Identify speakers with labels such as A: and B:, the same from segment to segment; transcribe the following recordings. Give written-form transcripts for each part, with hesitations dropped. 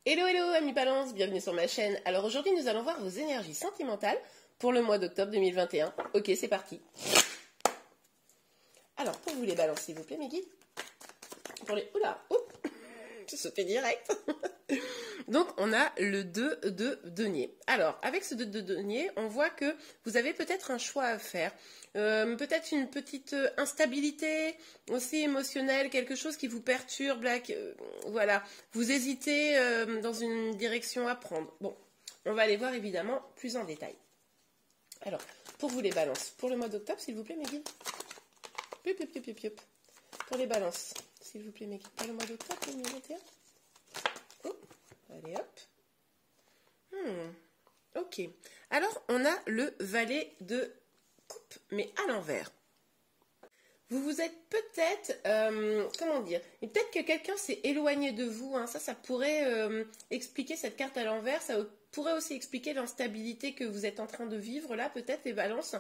A: Hello hello amis balance, bienvenue sur ma chaîne. Alors aujourd'hui nous allons voir vos énergies sentimentales pour le mois d'octobre 2021. Ok, c'est parti. Alors pour vous les balances s'il vous plaît mes guides. Pour les... Oula, oups, j'ai sauté direct. Donc on a le 2 de denier. Alors avec ce 2 de denier, on voit que vous avez peut-être un choix à faire. Peut-être une petite instabilité aussi émotionnelle, quelque chose qui vous perturbe, là, voilà, vous hésitez dans une direction à prendre. Bon, on va aller voir évidemment plus en détail. Alors, pour vous les balances, pour le mois d'octobre, s'il vous plaît, mes guides. Pour les balances, s'il vous plaît, mes guides, pour le mois d'octobre 2021. Oh, allez hop. Ok. Alors, on a le valet de coupe, mais à l'envers. Vous vous êtes peut-être, comment dire, et peut-être que quelqu'un s'est éloigné de vous, hein, ça pourrait expliquer cette carte à l'envers, ça pourrait aussi expliquer l'instabilité que vous êtes en train de vivre, là, peut-être, les balances.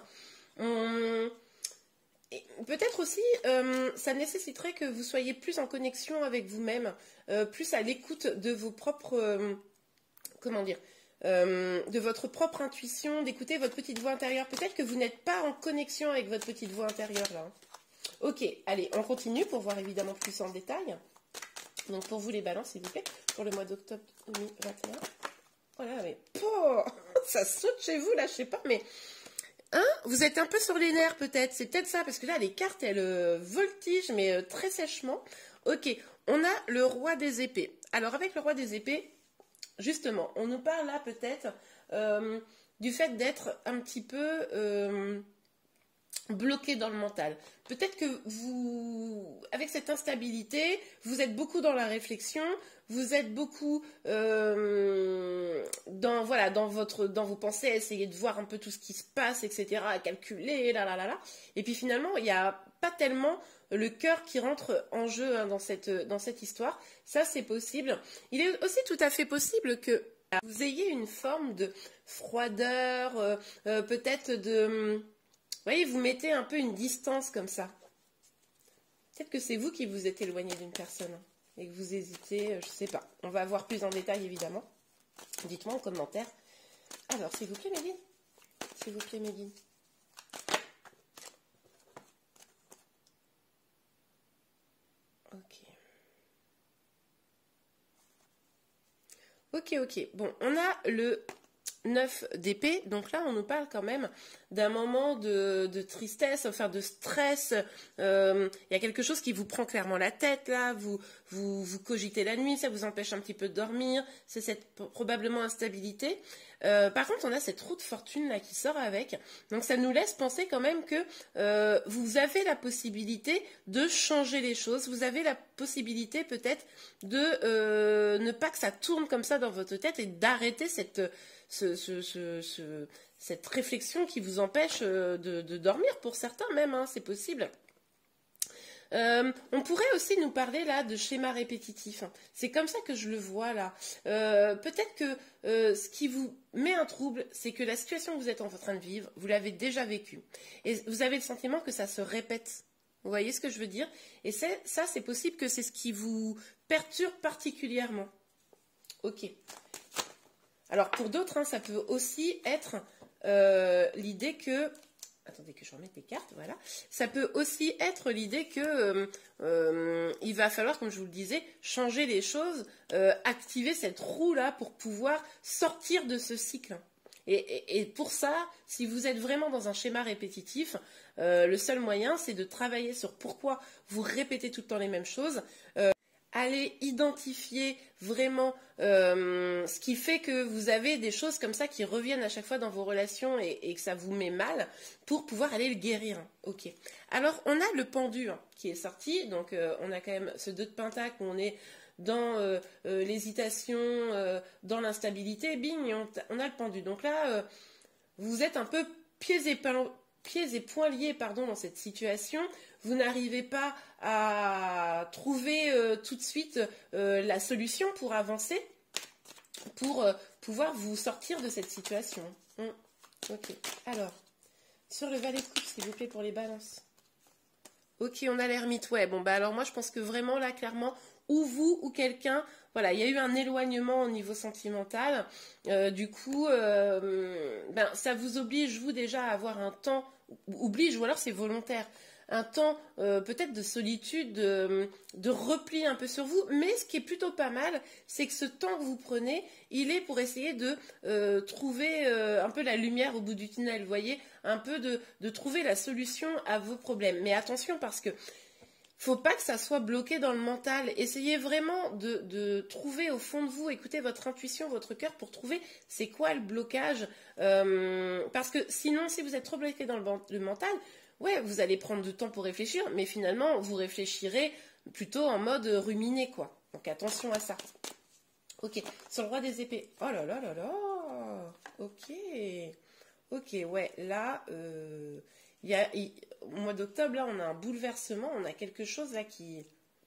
A: Peut-être aussi, ça nécessiterait que vous soyez plus en connexion avec vous-même, plus à l'écoute de vos propres, comment dire, de votre propre intuition, d'écouter votre petite voix intérieure. Peut-être que vous n'êtes pas en connexion avec votre petite voix intérieure là. Ok, allez, on continue pour voir évidemment plus en détail. Donc pour vous les balances s'il vous plaît, pour le mois d'octobre 2021. Voilà, mais ça saute chez vous là, je sais pas, mais hein, vous êtes un peu sur les nerfs peut-être, c'est peut-être ça, parce que là les cartes elles voltigent mais très sèchement. Ok, on a le roi des épées. Alors avec le roi des épées, justement, on nous parle là peut-être du fait d'être un petit peu bloqué dans le mental. Peut-être que vous, avec cette instabilité, vous êtes beaucoup dans la réflexion, vous êtes beaucoup dans vos pensées, à essayer de voir un peu tout ce qui se passe, etc., à calculer, et puis finalement, il n'y a pas tellement le cœur qui rentre en jeu hein, dans cette histoire. Ça, c'est possible. Il est aussi tout à fait possible que vous ayez une forme de froideur, peut-être de... Vous voyez, vous mettez un peu une distance comme ça. Peut-être que c'est vous qui vous êtes éloigné d'une personne hein, et que vous hésitez, je sais pas. On va voir plus en détail, évidemment. Dites-moi en commentaire. Alors, s'il vous plaît, Méline. S'il vous plaît, Méline. Ok. Bon, on a le 9 d'épée, donc là on nous parle quand même d'un moment de tristesse, enfin de stress, il y a quelque chose qui vous prend clairement la tête là, vous cogitez la nuit, ça vous empêche un petit peu de dormir, c'est cette probablement instabilité. Par contre on a cette roue de fortune là qui sort avec, donc ça nous laisse penser quand même que vous avez la possibilité de changer les choses, vous avez la possibilité peut-être de ne pas que ça tourne comme ça dans votre tête et d'arrêter cette réflexion qui vous empêche de dormir pour certains même, hein, c'est possible. On pourrait aussi nous parler là de schéma répétitif. C'est comme ça que je le vois là. Peut-être que ce qui vous met un trouble, c'est que la situation que vous êtes en train de vivre, vous l'avez déjà vécue. Et vous avez le sentiment que ça se répète. Vous voyez ce que je veux dire? Et ça, c'est possible que c'est ce qui vous perturbe particulièrement. Ok. Alors pour d'autres, hein, ça peut aussi être l'idée que... Attendez que je remette les cartes, voilà. Ça peut aussi être l'idée que il va falloir, comme je vous le disais, changer les choses, activer cette roue-là pour pouvoir sortir de ce cycle. Et pour ça, si vous êtes vraiment dans un schéma répétitif, le seul moyen, c'est de travailler sur pourquoi vous répétez tout le temps les mêmes choses. Allez identifier vraiment ce qui fait que vous avez des choses comme ça qui reviennent à chaque fois dans vos relations et que ça vous met mal pour pouvoir aller le guérir. Ok. Alors, on a le pendu hein, qui est sorti. Donc, on a quand même ce 2 de pentacle où on est dans l'hésitation, dans l'instabilité. Bing, on a le pendu. Donc là, vous êtes un peu pieds et poings liés dans cette situation. Vous n'arrivez pas à trouver tout de suite la solution pour avancer, pour pouvoir vous sortir de cette situation. Ok, alors, sur le valet de coupe, s'il vous plaît, pour les balances. Ok, on a l'ermite, ouais, bon, bah alors moi, je pense que vraiment, là, clairement, ou vous ou quelqu'un. Voilà, il y a eu un éloignement au niveau sentimental. Du coup, ça vous oblige, vous, déjà, à avoir un temps, ou alors c'est volontaire, un temps peut-être de solitude, de repli un peu sur vous. Mais ce qui est plutôt pas mal, c'est que ce temps que vous prenez, il est pour essayer de trouver un peu la lumière au bout du tunnel, vous voyez, un peu de trouver la solution à vos problèmes. Mais attention, parce que faut pas que ça soit bloqué dans le mental. Essayez vraiment de trouver au fond de vous, écoutez votre intuition, votre cœur pour trouver c'est quoi le blocage. Parce que sinon, si vous êtes trop bloqué dans le mental, ouais, vous allez prendre du temps pour réfléchir, mais finalement, vous réfléchirez plutôt en mode ruminé, quoi. Donc attention à ça. Ok, sur le roi des épées. Oh là là là là. Ok. Ok, ouais, là, au mois d'octobre, là, on a un bouleversement, on a quelque chose là qui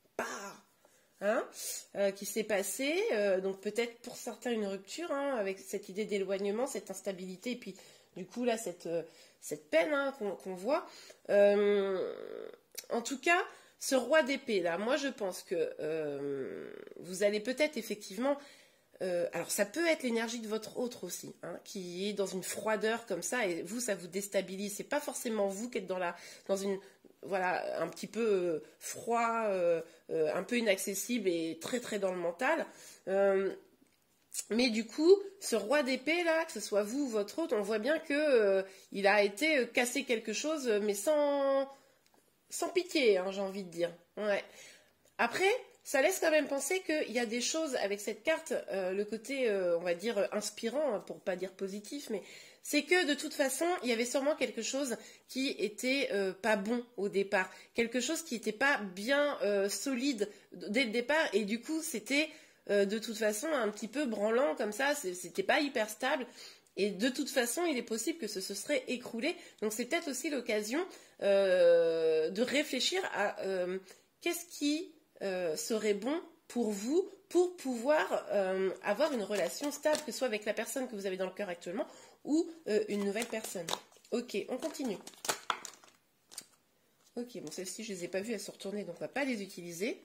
A: qui s'est passé. Donc peut-être pour certains une rupture, hein, avec cette idée d'éloignement, cette instabilité, et puis du coup là, cette peine hein, qu'on voit. En tout cas, ce roi d'épée là, moi je pense que vous allez peut-être effectivement... alors ça peut être l'énergie de votre autre aussi, hein, qui est dans une froideur comme ça, et vous, ça vous déstabilise. C'est pas forcément vous qui êtes dans une voilà, un petit peu froid, un peu inaccessible et très très dans le mental. Mais du coup, ce roi d'épée là, que ce soit vous ou votre autre, on voit bien que il a été cassé quelque chose, mais sans pitié, hein, j'ai envie de dire. Ouais. Après, ça laisse quand même penser qu'il y a des choses avec cette carte, le côté, on va dire, inspirant, pour pas dire positif, mais c'est que de toute façon, il y avait sûrement quelque chose qui était pas bon au départ, quelque chose qui n'était pas bien solide dès le départ, et du coup, c'était de toute façon un petit peu branlant comme ça, c'était pas hyper stable. Et de toute façon, il est possible que ce se serait écroulé. Donc c'est peut-être aussi l'occasion de réfléchir à qu'est-ce qui serait bon pour vous pour pouvoir avoir une relation stable, que ce soit avec la personne que vous avez dans le cœur actuellement ou une nouvelle personne. Ok, on continue. Ok, bon, celles-ci, je ne les ai pas vues, elles sont retournées, donc on ne va pas les utiliser.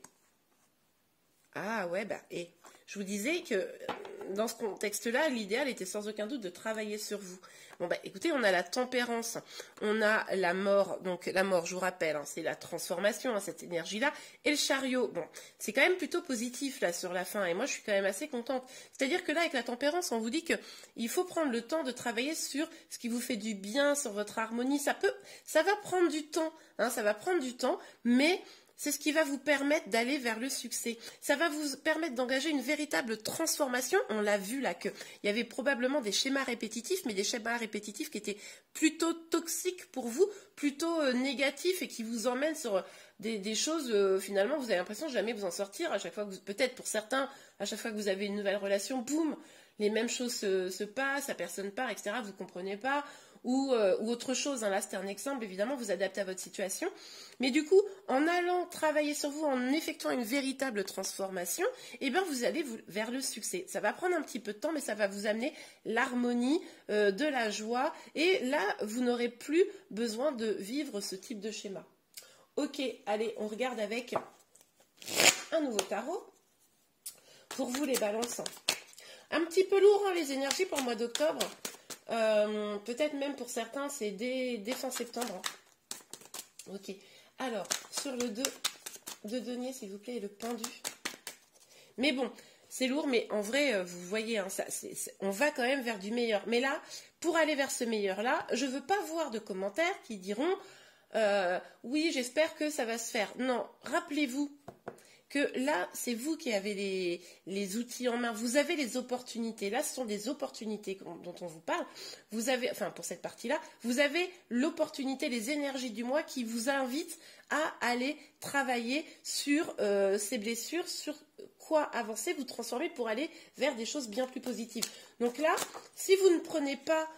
A: Ah ouais, et je vous disais que dans ce contexte-là, l'idéal était sans aucun doute de travailler sur vous. Bon, écoutez, on a la tempérance, on a la mort. Donc, la mort, je vous rappelle, hein, c'est la transformation, hein, cette énergie-là. Et le chariot, bon, c'est quand même plutôt positif, là, sur la fin. Et moi, je suis quand même assez contente. C'est-à-dire que là, avec la tempérance, on vous dit qu'il faut prendre le temps de travailler sur ce qui vous fait du bien, sur votre harmonie. Ça va prendre du temps, hein, ça va prendre du temps, mais... c'est ce qui va vous permettre d'aller vers le succès. Ça va vous permettre d'engager une véritable transformation. On l'a vu là qu'il y avait probablement des schémas répétitifs, mais des schémas répétitifs qui étaient plutôt toxiques pour vous, plutôt négatifs et qui vous emmènent sur des choses, finalement, vous avez l'impression de jamais vous en sortir. À chaque fois que peut-être pour certains, à chaque fois que vous avez une nouvelle relation, boum, les mêmes choses se passent, la personne part, etc. Vous ne comprenez pas. Ou autre chose, hein. Là c'était un exemple, évidemment, vous adaptez à votre situation. Mais du coup, en allant travailler sur vous, en effectuant une véritable transformation, vous allez vers le succès. Ça va prendre un petit peu de temps, mais ça va vous amener l'harmonie, de la joie. Et là, vous n'aurez plus besoin de vivre ce type de schéma. Ok, allez, on regarde avec un nouveau tarot. Pour vous les balances. Un petit peu lourd, hein, les énergies pour le mois d'octobre. Peut-être même pour certains, c'est dès fin septembre. Ok. Alors, sur le 2 de denier, s'il vous plaît, et le pendu. Mais bon, c'est lourd, mais en vrai, vous voyez, hein, on va quand même vers du meilleur. Mais là, pour aller vers ce meilleur-là, je ne veux pas voir de commentaires qui diront oui, j'espère que ça va se faire. Non, rappelez-vous que là, c'est vous qui avez les outils en main. Vous avez les opportunités. Là, ce sont des opportunités dont on vous parle. Vous avez, enfin, pour cette partie-là, vous avez l'opportunité, les énergies du mois qui vous invitent à aller travailler sur ces blessures, sur quoi avancer, vous transformer pour aller vers des choses bien plus positives. Donc là, si vous ne prenez pas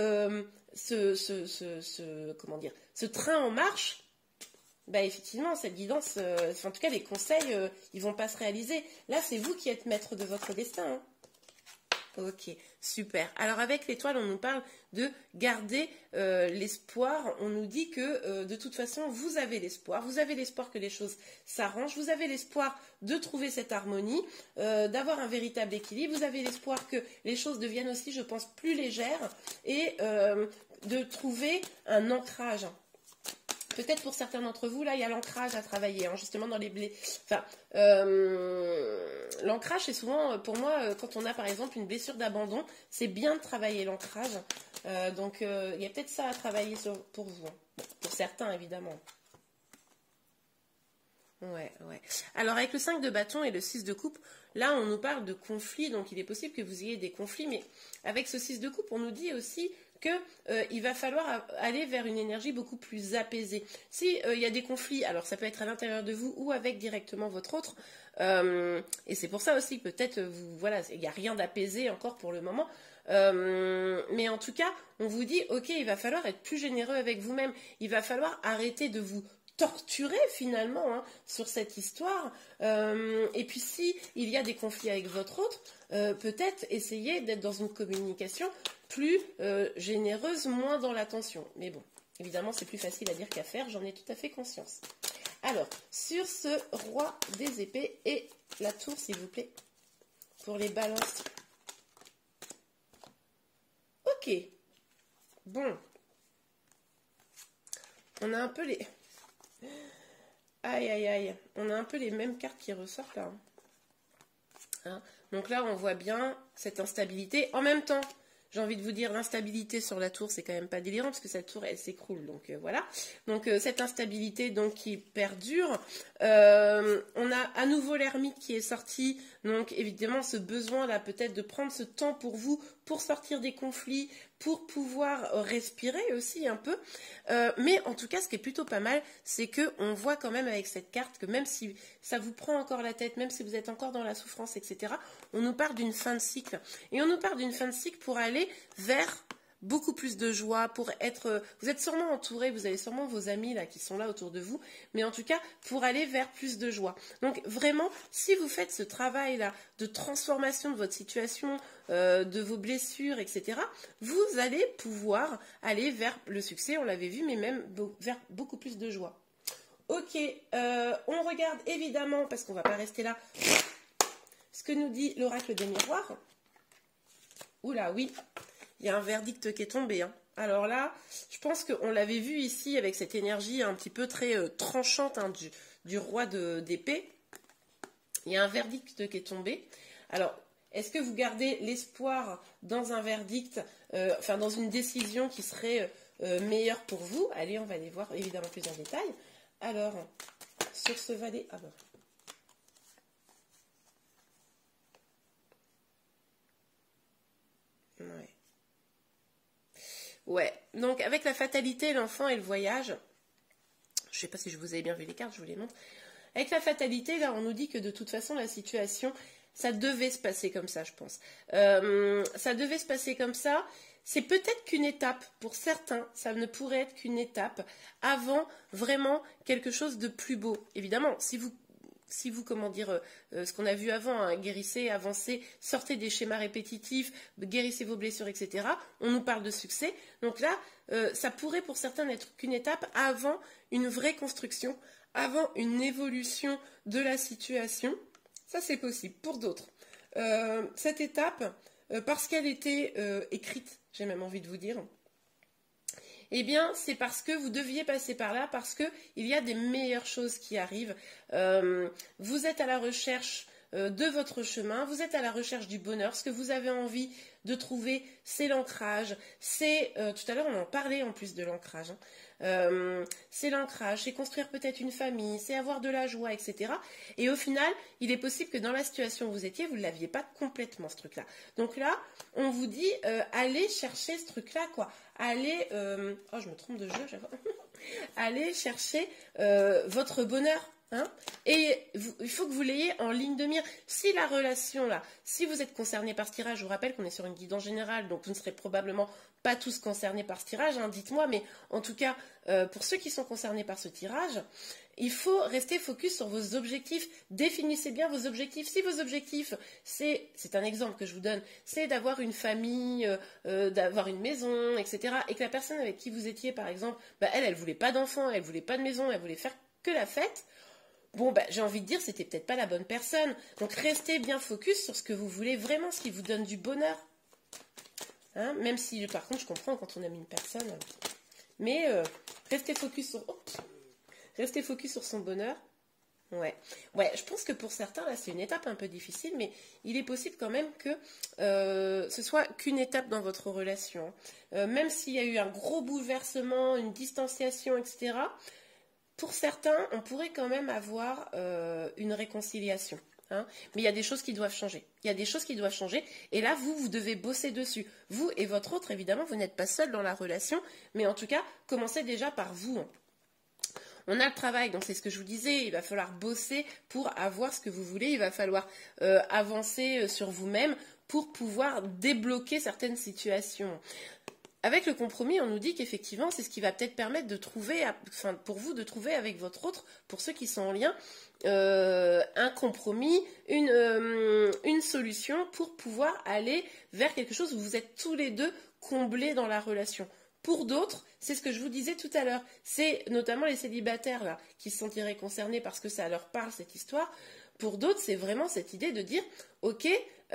A: ce train en marche, effectivement, cette guidance, en tout cas les conseils, ils vont pas se réaliser. Là, c'est vous qui êtes maître de votre destin. Hein. Ok, super. Alors avec l'étoile, on nous parle de garder l'espoir. On nous dit que de toute façon, vous avez l'espoir. Vous avez l'espoir que les choses s'arrangent. Vous avez l'espoir de trouver cette harmonie, d'avoir un véritable équilibre. Vous avez l'espoir que les choses deviennent aussi, je pense, plus légères et de trouver un ancrage. Peut-être pour certains d'entre vous, là, il y a l'ancrage à travailler, hein, justement dans les blés. Enfin, l'ancrage, c'est souvent, pour moi, quand on a par exemple une blessure d'abandon, c'est bien de travailler l'ancrage. Donc, il y a peut-être ça à travailler pour vous. Hein. Bon, pour certains, évidemment. Ouais, ouais. Alors, avec le 5 de bâton et le 6 de coupe, là, on nous parle de conflits. Donc, il est possible que vous ayez des conflits. Mais avec ce 6 de coupe, on nous dit aussi qu'il va falloir aller vers une énergie beaucoup plus apaisée. Si il y a des conflits, alors ça peut être à l'intérieur de vous ou avec directement votre autre, et c'est pour ça aussi que peut-être voilà, il n'y a rien d'apaisé encore pour le moment. Mais en tout cas, on vous dit, ok, il va falloir être plus généreux avec vous-même. Il va falloir arrêter de vous torturer finalement hein, sur cette histoire. Et puis si il y a des conflits avec votre autre, peut-être essayer d'être dans une communication plus généreuse, moins dans l'attention. Mais bon, évidemment, c'est plus facile à dire qu'à faire, j'en ai tout à fait conscience. Alors, sur ce roi des épées et la tour, s'il vous plaît, pour les balances. Ok. Bon. On a un peu les... Aïe, aïe, aïe. On a un peu les mêmes cartes qui ressortent là. Hein. Donc là, on voit bien cette instabilité. En même temps, j'ai envie de vous dire, l'instabilité sur la tour, c'est quand même pas délirant, parce que cette tour, elle s'écroule. Donc voilà. Donc cette instabilité donc, qui perdure. On a à nouveau l'ermite qui est sorti. Donc évidemment, ce besoin-là, peut-être de prendre ce temps pour vous, pour sortir des conflits, pour pouvoir respirer aussi un peu. Mais en tout cas, ce qui est plutôt pas mal, c'est qu'on voit quand même avec cette carte que même si ça vous prend encore la tête, même si vous êtes encore dans la souffrance, etc., on nous parle d'une fin de cycle. Et on nous parle d'une fin de cycle pour aller vers beaucoup plus de joie, pour être... Vous êtes sûrement entouré, vous avez sûrement vos amis là qui sont là autour de vous, mais en tout cas, pour aller vers plus de joie. Donc vraiment, si vous faites ce travail-là de transformation de votre situation, de vos blessures, etc., vous allez pouvoir aller vers le succès, on l'avait vu, mais même vers beaucoup plus de joie. Ok, on regarde évidemment, parce qu'on ne va pas rester là, ce que nous dit l'oracle des miroirs. Oula, oui, il y a un verdict qui est tombé. Hein. Alors là, je pense qu'on l'avait vu ici avec cette énergie un petit peu très tranchante hein, du roi d'épée. Il y a un verdict qui est tombé. Alors, est-ce que vous gardez l'espoir dans un verdict, enfin dans une décision qui serait meilleure pour vous? Allez, on va aller voir évidemment plus en détail. Alors, sur ce valet... Ah bon. Ouais. Ouais, donc avec la fatalité, l'enfant et le voyage, je ne sais pas si je vous avais bien vu les cartes, je vous les montre. Avec la fatalité, là, on nous dit que de toute façon, la situation, ça devait se passer comme ça, je pense. Ça devait se passer comme ça. C'est peut-être qu'une étape, pour certains, ça ne pourrait être qu'une étape avant vraiment quelque chose de plus beau. Évidemment, si vous, comment dire, ce qu'on a vu avant, hein, guérissez, avancez, sortez des schémas répétitifs, guérissez vos blessures, etc. On nous parle de succès. Donc là, ça pourrait pour certains n'être qu'une étape avant une vraie construction, avant une évolution de la situation. Ça, c'est possible. Pour d'autres, cette étape, parce qu'elle était écrite, j'ai même envie de vous dire, eh bien, c'est parce que vous deviez passer par là, parce qu'il y a des meilleures choses qui arrivent. Vous êtes à la recherche de votre chemin, vous êtes à la recherche du bonheur. Ce que vous avez envie de trouver, c'est l'ancrage. Tout à l'heure, on en parlait en plus de l'ancrage. C'est l'ancrage, c'est construire peut-être une famille, c'est avoir de la joie, etc. Et au final, il est possible que dans la situation où vous étiez, vous ne l'aviez pas complètement, ce truc-là. Donc là, on vous dit, allez chercher ce truc-là, quoi. Allez, oh, je me trompe de jeu, j'avoue. Allez chercher votre bonheur. Hein, et il faut que vous l'ayez en ligne de mire. Si la relation là, si vous êtes concerné par ce tirage, je vous rappelle qu'on est sur une guidance générale, donc vous ne serez probablement pas tous concernés par ce tirage, hein, dites-moi, mais en tout cas, pour ceux qui sont concernés par ce tirage, il faut rester focus sur vos objectifs. Définissez bien vos objectifs. Si vos objectifs, c'est un exemple que je vous donne, c'est d'avoir une famille, d'avoir une maison, etc. Et que la personne avec qui vous étiez, par exemple, elle voulait pas d'enfants, elle voulait pas de maison, elle voulait faire que la fête. Bon, j'ai envie de dire, c'était peut-être pas la bonne personne. Donc, restez bien focus sur ce que vous voulez vraiment, ce qui vous donne du bonheur. Hein, même si, par contre, je comprends quand on aime une personne. Mais restez focus sur son bonheur. Ouais, je pense que pour certains, là, c'est une étape un peu difficile, mais il est possible quand même que ce soit qu'une étape dans votre relation. Même s'il y a eu un gros bouleversement, une distanciation, etc., pour certains, on pourrait quand même avoir une réconciliation. Hein, mais il y a des choses qui doivent changer. Il y a des choses qui doivent changer. Et là, vous devez bosser dessus. Vous et votre autre, évidemment, vous n'êtes pas seul dans la relation. Mais en tout cas, commencez déjà par vous. On a le travail, donc c'est ce que je vous disais. Il va falloir bosser pour avoir ce que vous voulez. Il va falloir avancer sur vous-même pour pouvoir débloquer certaines situations. Avec le compromis, on nous dit qu'effectivement, c'est ce qui va peut-être permettre de trouver, pour vous, de trouver avec votre autre, pour ceux qui sont en lien, un compromis, une solution pour pouvoir aller vers quelque chose où vous êtes tous les deux comblés dans la relation. Pour d'autres, c'est ce que je vous disais tout à l'heure, c'est notamment les célibataires là, qui se sentiraient concernés parce que ça leur parle cette histoire. Pour d'autres, c'est vraiment cette idée de dire, ok,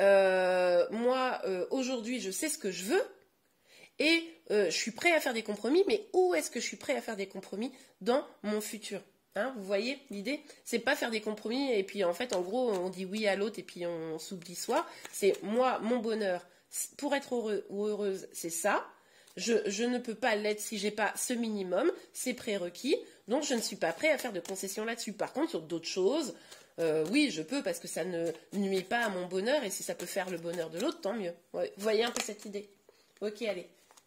A: moi aujourd'hui je sais ce que je veux, et je suis prêt à faire des compromis, mais où est-ce que je suis prêt à faire des compromis dans mon futur? Hein, vous voyez l'idée? C'est pas faire des compromis et puis en fait, en gros, on dit oui à l'autre et puis on s'oublie soi. C'est moi, mon bonheur, pour être heureux ou heureuse, c'est ça. Je ne peux pas l'être si j'ai pas ce minimum, c'est prérequis. Donc je ne suis pas prêt à faire de concessions là-dessus. Par contre, sur d'autres choses, oui, je peux parce que ça ne nuit pas à mon bonheur et si ça peut faire le bonheur de l'autre, tant mieux. Ouais, vous voyez un peu cette idée? Ok, allez.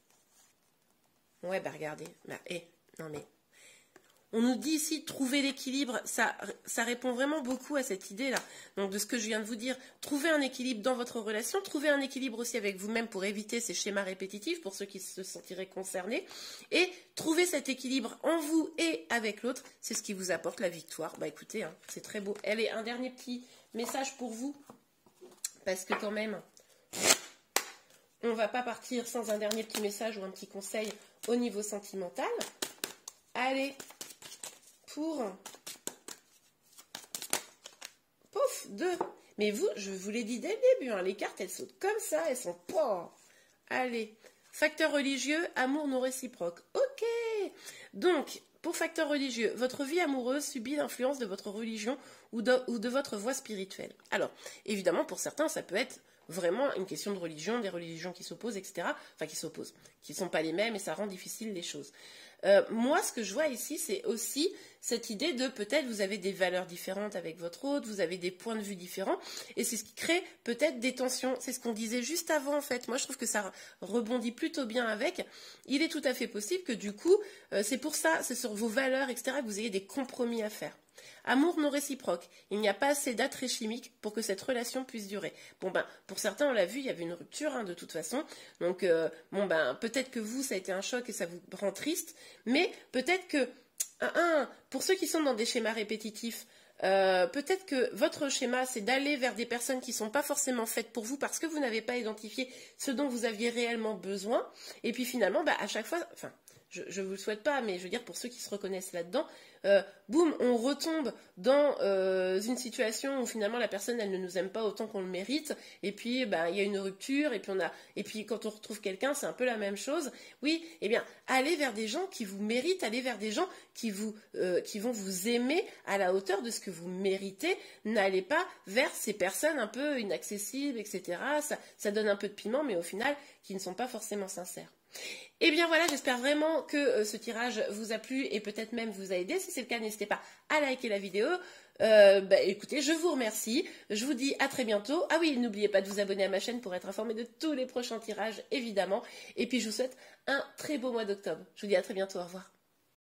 A: Ouais, regardez. Non mais... On nous dit ici, trouver l'équilibre, ça répond vraiment beaucoup à cette idée-là. Donc, de ce que je viens de vous dire, trouver un équilibre dans votre relation, trouver un équilibre aussi avec vous-même pour éviter ces schémas répétitifs, pour ceux qui se sentiraient concernés, et trouver cet équilibre en vous et avec l'autre, c'est ce qui vous apporte la victoire. Écoutez, hein, c'est très beau. Allez, un dernier petit message pour vous, parce que quand même... On ne va pas partir sans un dernier petit message ou un petit conseil au niveau sentimental. Allez, pour... Pouf, 2. Mais vous, je vous l'ai dit dès le début, hein, les cartes, elles sautent comme ça, elles sont pas... Allez, facteur religieux, amour non réciproque. Ok. Donc, pour facteur religieux, votre vie amoureuse subit l'influence de votre religion ou de votre voie spirituelle. Alors, évidemment, pour certains, ça peut être... vraiment une question de religion, des religions qui s'opposent, etc. Enfin, qui s'opposent, qui ne sont pas les mêmes et ça rend difficile les choses. Moi, ce que je vois ici, c'est aussi cette idée de peut-être vous avez des valeurs différentes avec votre autre, vous avez des points de vue différents et c'est ce qui crée peut-être des tensions. C'est ce qu'on disait juste avant en fait. Moi, je trouve que ça rebondit plutôt bien avec. Il est tout à fait possible que du coup, c'est pour ça, c'est sur vos valeurs, etc., que vous ayez des compromis à faire. Amour non réciproque. Il n'y a pas assez d'attrait chimique pour que cette relation puisse durer. Bon pour certains, on l'a vu, il y avait une rupture hein, de toute façon. Donc peut-être que vous, ça a été un choc et ça vous rend triste. Mais peut-être que, pour ceux qui sont dans des schémas répétitifs, peut-être que votre schéma, c'est d'aller vers des personnes qui ne sont pas forcément faites pour vous parce que vous n'avez pas identifié ce dont vous aviez réellement besoin. Et puis finalement, à chaque fois... Enfin, je ne vous le souhaite pas, mais je veux dire, pour ceux qui se reconnaissent là-dedans, boum, on retombe dans une situation où finalement la personne, elle ne nous aime pas autant qu'on le mérite, et puis il y a une rupture, et puis quand on retrouve quelqu'un, c'est un peu la même chose. Oui, eh bien, allez vers des gens qui vous méritent, allez vers des gens qui vont vous aimer à la hauteur de ce que vous méritez. N'allez pas vers ces personnes un peu inaccessibles, etc. Ça donne un peu de piment, mais au final, qui ne sont pas forcément sincères. Et bien voilà, j'espère vraiment que ce tirage vous a plu et peut-être même vous a aidé. Si c'est le cas, n'hésitez pas à liker la vidéo. Écoutez, je vous remercie. Je vous dis à très bientôt. Ah oui, n'oubliez pas de vous abonner à ma chaîne pour être informé de tous les prochains tirages, évidemment. Et puis je vous souhaite un très beau mois d'octobre. Je vous dis à très bientôt. Au revoir.